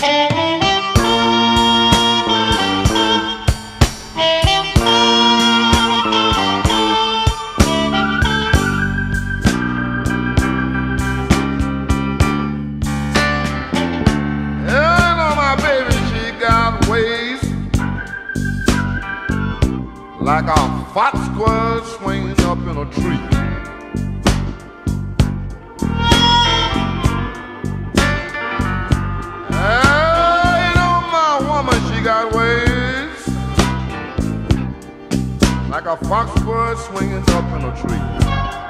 Like a fox squirrel swinging up in a tree. Hey, you know my woman, she got ways like a fox squirrel swinging up in a tree.